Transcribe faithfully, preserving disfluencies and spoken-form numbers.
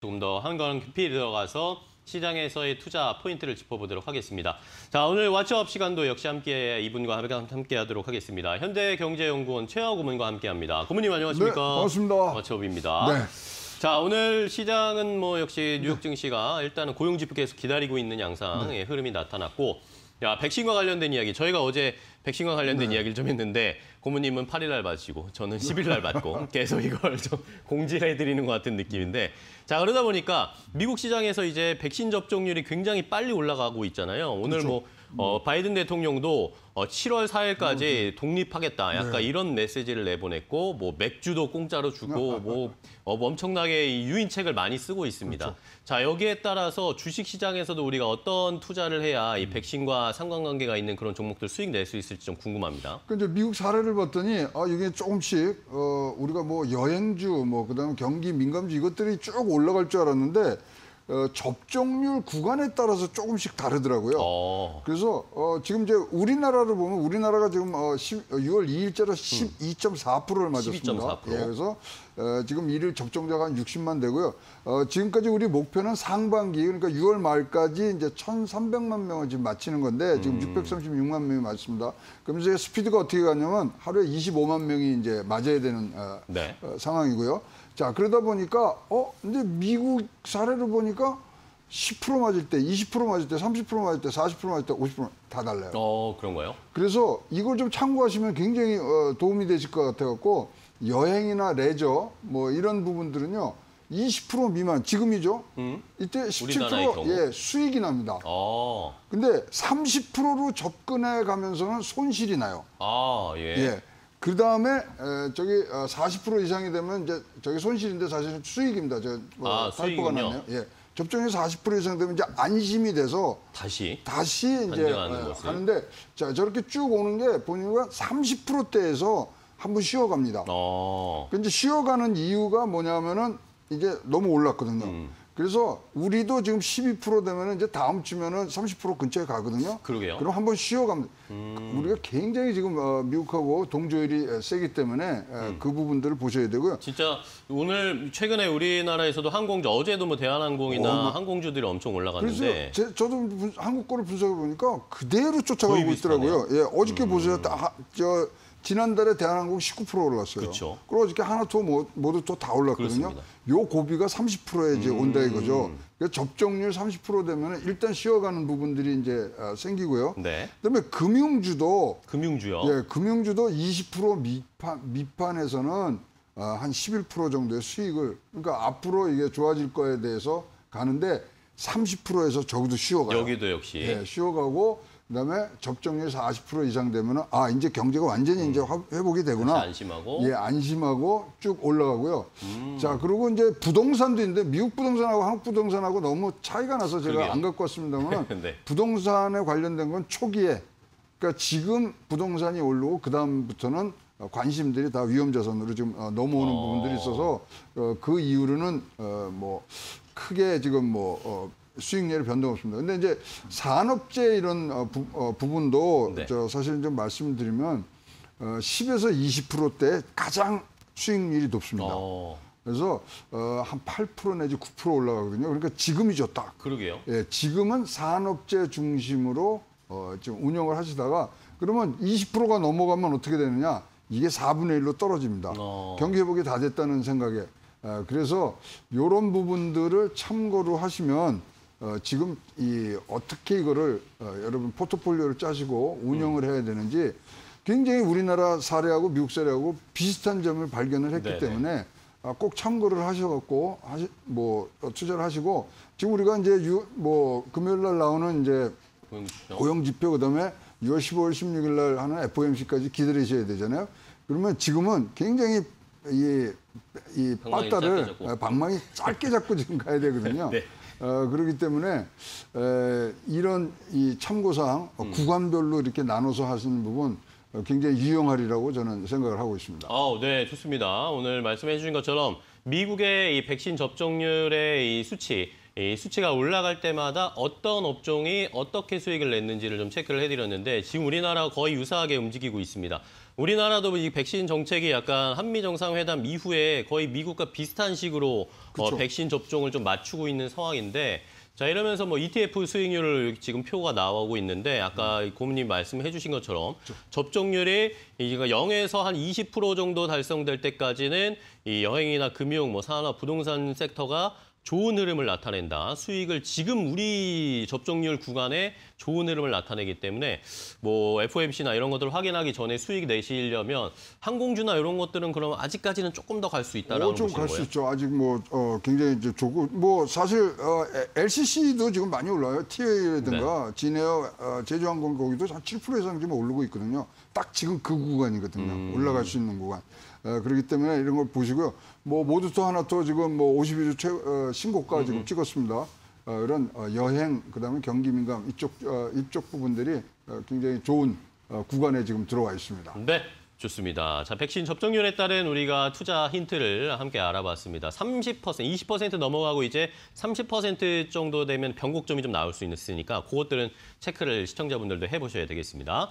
조금 더 한 걸음 깊이 들어가서 시장에서의 투자 포인트를 짚어보도록 하겠습니다. 자, 오늘 왓츠업 시간도 역시 함께 이분과 함께 하도록 하겠습니다. 현대경제연구원 최하호 고문과 함께합니다. 고문님 안녕하십니까? 네, 반갑습니다. 왓츠업입니다. 네. 자, 오늘 시장은 뭐 역시 뉴욕 증시가 일단은 고용지표 계속 기다리고 있는 양상의 네. 흐름이 나타났고, 야, 백신과 관련된 이야기, 저희가 어제 백신과 관련된 네. 이야기를 좀 했는데 고모님은 팔 일 날 받으시고 저는 십 일 날 받고 계속 이걸 좀 공지를 해드리는 것 같은 느낌인데, 자, 그러다 보니까 미국 시장에서 이제 백신 접종률이 굉장히 빨리 올라가고 있잖아요. 오늘 그렇죠. 뭐 어, 바이든 대통령도 어, 칠월 사일까지 독립하겠다, 약간 네. 이런 메시지를 내보냈고, 뭐 맥주도 공짜로 주고 뭐 어, 엄청나게 이 유인책을 많이 쓰고 있습니다. 그렇죠. 자, 여기에 따라서 주식 시장에서도 우리가 어떤 투자를 해야 이 백신과 상관관계가 있는 그런 종목들 수익 낼 수 있을지 좀 궁금합니다. 근데 미국 사례를 봤더니 아 이게 조금씩 어, 우리가 뭐 여행주, 뭐 그다음에 경기 민감주 이것들이 쭉 올라갈 줄 알았는데. 어, 접종률 구간에 따라서 조금씩 다르더라고요. 어. 그래서 어, 지금 이제 우리나라를 보면 우리나라가 지금 어, 유월 이일째로 십이 점 사 퍼센트를 맞았습니다. 십이 점 사 퍼센트. 예, 그래서 어, 지금 일일 접종자가 한 육십만 되고요. 어, 지금까지 우리 목표는 상반기, 그러니까 유월 말까지 이제 천삼백만 명을 지금 맞히는 건데 지금 음. 육백삼십육만 명이 맞습니다. 그럼 이제 스피드가 어떻게 가냐면 하루에 이십오만 명이 이제 맞아야 되는 어, 네. 어, 상황이고요. 자, 그러다 보니까, 어, 근데 미국 사례를 보니까 십 퍼센트 맞을 때, 이십 퍼센트 맞을 때, 삼십 퍼센트 맞을 때, 사십 퍼센트 맞을 때, 오십 퍼센트 다 달라요. 어, 그런가요? 그래서 이걸 좀 참고하시면 굉장히 어, 도움이 되실 것 같아갖고, 여행이나 레저, 뭐 이런 부분들은요, 이십 퍼센트 미만, 지금이죠? 음? 이때 십칠 퍼센트 예, 수익이 납니다. 어. 근데 삼십 퍼센트로 접근해 가면서는 손실이 나요. 아, 예. 예. 그 다음에 저기 사십 퍼센트 이상이 되면 이제 저기 손실인데 사실은 수익입니다. 저 뭐 아, 발표가 났네요. 예, 접종이 사십 퍼센트 이상 되면 이제 안심이 돼서 다시 다시 이제 가는데 자 저렇게 쭉 오는 게 보니까 삼십 퍼센트대에서 한번 쉬어갑니다. 어. 근데 쉬어가는 이유가 뭐냐면은 이제 너무 올랐거든요. 음. 그래서 우리도 지금 십이 퍼센트 되면은 이제 다음 주면은 삼십 퍼센트 근처에 가거든요. 그러게요. 그럼 한번 쉬어갑니다. 음. 우리가 굉장히 지금 어, 미국하고 동조율이 세기 때문에 음. 그 부분들을 보셔야 되고요. 진짜 오늘 최근에 우리나라에서도 항공주, 어제도 뭐 대한항공이나 어, 항공주들이 엄청 올라갔는데. 그래서 제, 저도 분, 한국 거를 분석해 보니까 그대로 쫓아가고 있더라고요. 예, 어저께 음. 보세요. 다, 저 지난달에 대한항공 십구 퍼센트 올랐어요. 그렇죠. 그리고 어저께 하나투어 모두 또 다 올랐거든요. 그렇습니다. 요 고비가 삼십 퍼센트에 이제 음. 온다 이거죠. 그래서 접종률 삼십 퍼센트 되면 일단 쉬어가는 부분들이 이제 생기고요. 네. 그다음에 금융주도 금융주요. 예, 금융주도 이십 퍼센트 미판 미판에서는 한 십일 퍼센트 정도의 수익을, 그러니까 앞으로 이게 좋아질 거에 대해서 가는데 삼십 퍼센트에서 적어도 쉬어가요. 여기도 역시. 예, 쉬어가고. 그다음에 접종률 사십 퍼센트 이상 되면은 아 이제 경제가 완전히 음. 이제 회복이 되구나. 안심하고. 예, 안심하고 쭉 올라가고요. 음. 자, 그리고 이제 부동산도 있는데 미국 부동산하고 한국 부동산하고 너무 차이가 나서 제가 그러게요. 안 갖고 왔습니다만 네. 부동산에 관련된 건 초기에, 그러니까 지금 부동산이 오르고 그 다음부터는 관심들이 다 위험자산으로 지금 넘어오는 어. 부분들이 있어서 그 이후로는 뭐 크게 지금 뭐 어, 수익률이 변동 없습니다. 근데 이제 산업재 이런 어, 부, 어, 부분도 네. 저 사실 좀 말씀드리면 어, 십에서 이십 퍼센트대 가장 수익률이 높습니다. 어. 그래서 어, 한 팔 퍼센트 내지 구 퍼센트 올라가거든요. 그러니까 지금이죠, 딱. 그러게요. 예, 지금은 산업재 중심으로 어, 지금 운영을 하시다가 그러면 이십 퍼센트가 넘어가면 어떻게 되느냐? 이게 사분의 일로 떨어집니다. 어. 경기 회복이 다 됐다는 생각에. 어, 그래서 이런 부분들을 참고로 하시면 어, 지금 이 어떻게 이거를 어, 여러분 포트폴리오를 짜시고 운영을 해야 되는지 굉장히 우리나라 사례하고 미국 사례하고 비슷한 점을 발견을 했기 네네. 때문에 아, 꼭 참고를 하셔갖고 하시, 뭐 어, 투자를 하시고 지금 우리가 이제 유, 뭐 금요일 날 나오는 이제 고용지표, 고용지표 그다음에 유월 십오일 십육일 날 하는 에프오엠씨까지 기다리셔야 되잖아요. 그러면 지금은 굉장히 이, 이 빠따를 방망이 짧게 잡고 지금 가야 되거든요. 네. 어, 그렇기 때문에 에, 이런 이 참고사항 음. 구간별로 이렇게 나눠서 하시는 부분 어, 굉장히 유용하리라고 저는 생각을 하고 있습니다. 아, 네, 좋습니다. 오늘 말씀해 주신 것처럼 미국의 이 백신 접종률의 이 수치, 이 수치가 올라갈 때마다 어떤 업종이 어떻게 수익을 냈는지를 좀 체크를 해드렸는데 지금 우리나라가 거의 유사하게 움직이고 있습니다. 우리나라도 이 백신 정책이 약간 한미 정상회담 이후에 거의 미국과 비슷한 식으로 어, 그쵸. 백신 접종을 좀 맞추고 있는 상황인데 자 이러면서 뭐 이티에프 수익률을 지금 표가 나오고 있는데 아까 고문님 말씀해 주신 것처럼 접종률이 이제 영에서 한 이십 퍼센트 정도 달성될 때까지는 이 여행이나 금융, 뭐 산업, 부동산 섹터가 좋은 흐름을 나타낸다. 수익을 지금 우리 접종률 구간에 좋은 흐름을 나타내기 때문에 뭐 에프오엠씨나 이런 것들을 확인하기 전에 수익 내시려면 항공주나 이런 것들은 그럼 아직까지는 조금 더 갈 수 있다라고 어, 좀 보시는 갈 수 거예요? 있죠. 아직 뭐 어, 굉장히 이제 조금 뭐 사실 어, 엘씨씨도 지금 많이 올라요. 티에이라든가 네. 진에어, 어, 제주항공 거기도 한 칠 퍼센트 이상 지금 오르고 있거든요. 딱 지금 그 구간이거든요. 음. 올라갈 수 있는 구간. 어, 그렇기 때문에 이런 걸 보시고요. 뭐 모두 또 하나 또 지금 뭐 오십일 주 최, 어, 신고가 지금 찍었습니다. 어, 이런 어, 여행 그다음에 경기 민감 이쪽 어, 이쪽 부분들이 어, 굉장히 좋은 어, 구간에 지금 들어와 있습니다. 네, 좋습니다. 자, 백신 접종률에 따른 우리가 투자 힌트를 함께 알아봤습니다. 삼십 퍼센트, 이십 퍼센트 넘어가고 이제 삼십 퍼센트 정도 되면 변곡점이 좀 나올 수 있으니까 그것들은 체크를 시청자분들도 해보셔야 되겠습니다.